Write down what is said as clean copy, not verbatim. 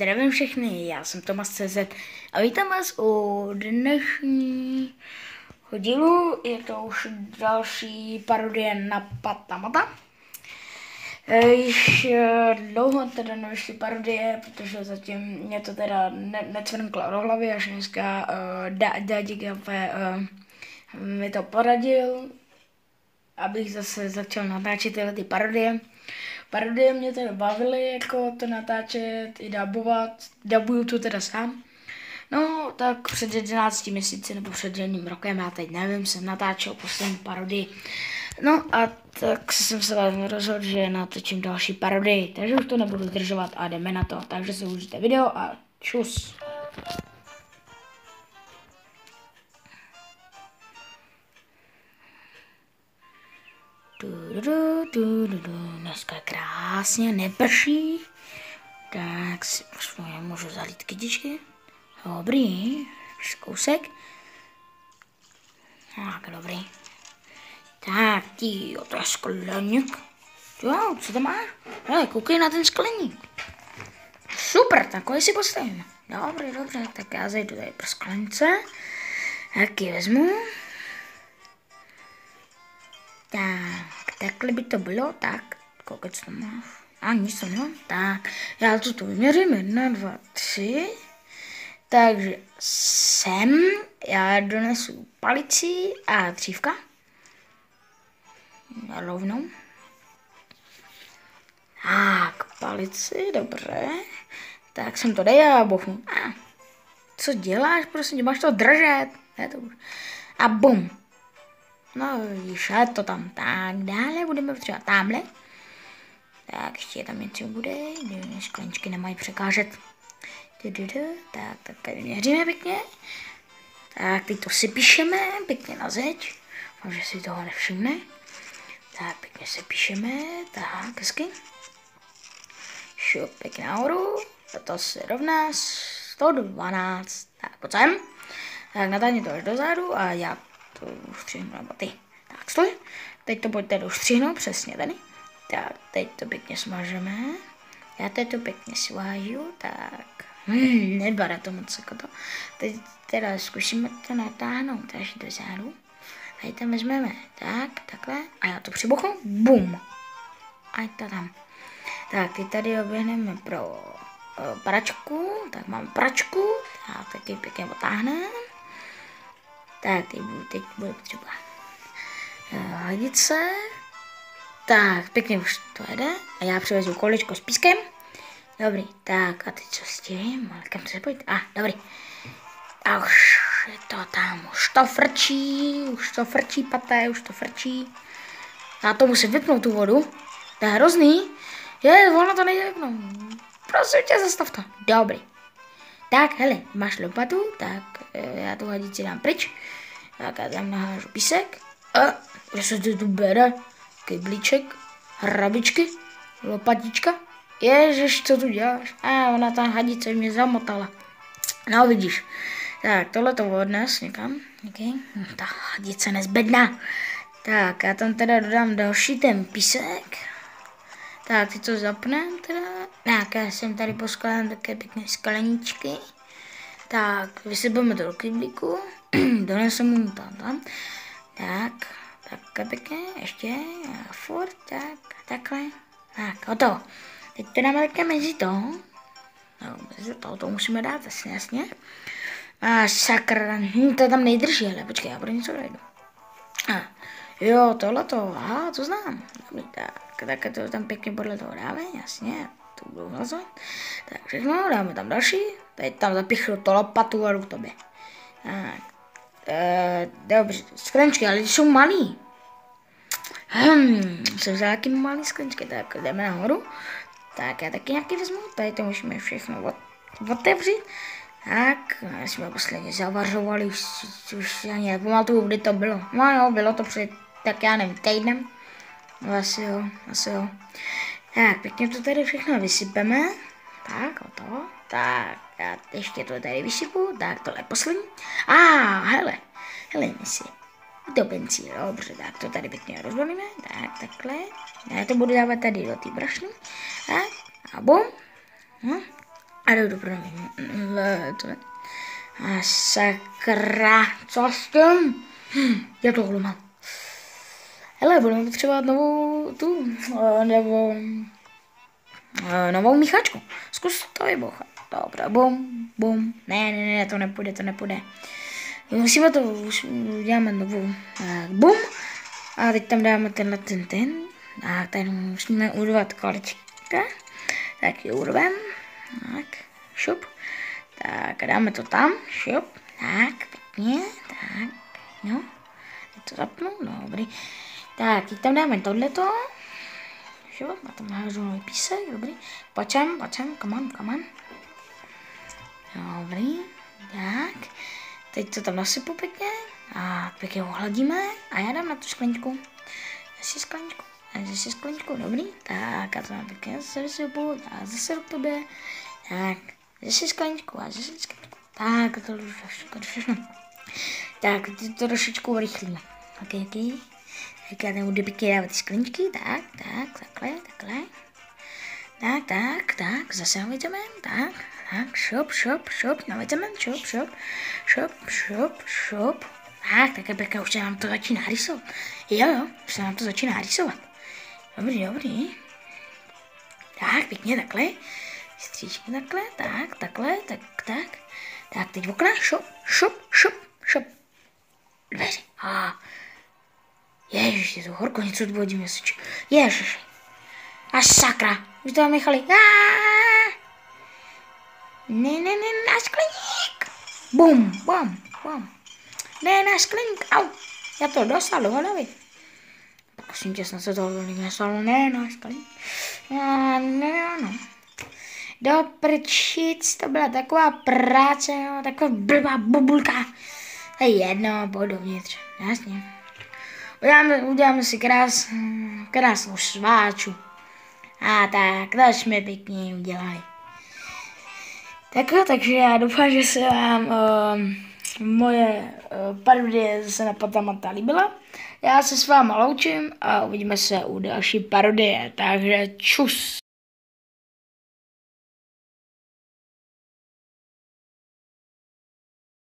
Zdravím všechny, já jsem Tomas.cz a vítám vás u dnešního dílu. Je to už další parodie na Patamata. Již dlouho teda nevyšly parodie, protože zatím mě to teda necvrnklo do hlavy, až dneska Dadík mi to poradil, abych zase začal natáčet tyhle ty parodie. Parodie mě teda bavily, jako to natáčet i dabovat, dabuju to teda sám. No, tak před 11 měsíci nebo před jedním rokem, já teď nevím, jsem natáčel poslední parodii. No a tak jsem se rozhodl, že natočím další parodii, takže už to nebudu zdržovat a jdeme na to. Takže si užijte video a čus. Dneska je krásně, neprší, tak si můžu zalít kytičky. Dobrý, kousek. Tak, dobrý. Tak, tíjo, to je skleník. Jo, co to máš? Hele, koukej na ten skleník. Super, takový si postavím. Dobře, tak já zajdu tady pro sklenice. Tak ji vezmu. Tak, takhle by to bylo, tak, kolik to máš? A nic to nemám, tak, já to tu vyměřím, 1, 2, 3, takže sem, já donesu palici a dřívka, rovnou, tak, palici, dobře, tak jsem to dej a bohu, co děláš, prosím, máš to držet, a bum. No vidíš, je to tam. Tak dále budeme potřebovat tamhle. Tak ještě tam něco bude, skleničky nemají překážet. Tak tady měříme pěkně. Tak teď to si píšeme pěkně na zeď. Že si toho nevšimne. Tak pěkně si píšeme, tak hezky. Šup pěkně nahoru. To se rovná 112. Tak pojď sem. Tak natáhni to až dozadu a já to ustřihnu, nebo ty. Tak stoj. Teď to pojďte ustřihnout, přesně tady. Tak, teď to pěkně smažeme. Já teď to pěkně svážu, tak. Nebere to moc jako to. Teď teda zkusíme to natáhnout až dozadu. Tady tam vezmeme, tak, takhle. A já to přibuchnu, bum. A to tam. Tak, teď tady oběhneme pro pračku. Tak mám pračku. Tak, taky pěkně otáhneme. Tak, teď bude potřeba hadice. Tak, pěkně už to jede. A já přivezu kolečko s pískem. Dobrý, tak a teď co s tím? Ale kam se pojít? Dobrý. A už je to tam, už to frčí, paté, už to frčí. Já to musím vypnout tu vodu. To je hrozný. Ono to nejde vypnout. Prosím tě, zastav to. Dobrý. Tak, hele, máš lopatu, tak já tu hadici dám pryč. Tak já tam nahážu písek. Kde se to tu bere? Kyblíček, hrabičky, lopatička. Ježiš, co tu děláš? Ona ta hadice mě zamotala. No vidíš. Tak, tohle to odnes někam. Okay. Ta hadice nezbedná. Tak, já tam teda dodám další ten písek. Tak, ty to zapnem teda. Tak, já jsem tady poskládám také pěkné skleníčky. Tak, vysypeme to do kyblíku. Doneseme mu tam. Tak pěkně, ještě, a furt, takhle. Tak, hotovo. Teď to dáme také mezi to. No, mezi to musíme dát, jasně. A sakra, to tam nejdrží, ale počkej, já budu něco dojdu. Jo, tohleto, to znám. Dobrý, tak to tam pěkně podle toho dáme, jasně, to budu hlasovat. Tak všechno, dáme tam další, teď tam zapichnu to lopatu a jdu k tobě. Tak. Dobře, sklenčky, ale jsou malý. Jsem vzal taky malý sklenčky, tak jdeme nahoru. Tak já taky nějaký vezmu, tady to musíme všechno otevřít. Tak, jsme posledně zavařovali, už ani nepamatuju, kdy to bylo. No jo, bylo to před, tak já nevím, týdnem. No asi jo. Tak, pěkně to tady všechno vysypeme. Tak, hotovo. Tak, já ještě to tady vysypu, tak tohle je poslední. Hele, si. Do benzínu, dobře, tak to tady pěkně rozvolíme, tak, takhle. Já to budu dávat tady do té brašny. Tak, a bum. A jdu pro a sakra, co s tím? Já to hlumám. Hele, budeme potřebovat novou míchačku. Zkus to vybouchat. Dobrá, bum. Ne, to nepůjde. Musíme to, už uděláme novou. Tak, bum. A teď tam dáme ten. Tak, tady musíme urvat kolečka. Tak ji urvem. Tak, šup. Tak, dáme to tam. Šup. Tak, pěkně. Tak, no. Teď to zapnu, dobrý. Tak, teď tam dáme tohleto. Šup, a tam nahážu nový písek, dobrý. Počem, come on. Dobrý, tak. Teď to tam nasypu pěkně. A pěkně ohladíme. A já dám na tu skleničku. Zase skleničku, dobrý. Tak, a to mám pěkně zase vysypu. A zase do tobě. Tak, zase skleničku a zase skleničku. Tak, to všechno. Tak, teď to trošičku urychlíme. Ok. Tak já tam budu pěkně dávat ty skleničky. Takhle. Tak, zase navěděme. Tak, šup, navěděme, šup. Tak je pěkně, už se nám to začíná rysovat. Jo, už se nám to začíná rysovat. Dobrý. Tak, pěkně takhle. Stříčky takhle, tak. Tak, teď okna, šup. Dveře. Ježiš, je to horko, něco odvodíme se. Ježiš. A sakra, už to nechali. Ne, na skleník. Bum. Ne, na skleník, au. Já to dostal do hlavy. Prosím tě, snad se toho nestalo. Ne, na skleník. No. Do prčic, to byla taková práce, no, taková blbá bubulka. To je jedno, pojď dovnitř, jasně. Uděláme si krásnou sváču. A tak, to jsme pěkně udělali. Tak jo, takže já doufám, že se vám moje parodie zase na Patamata líbila. Já se s váma loučím a uvidíme se u další parodie, takže čus.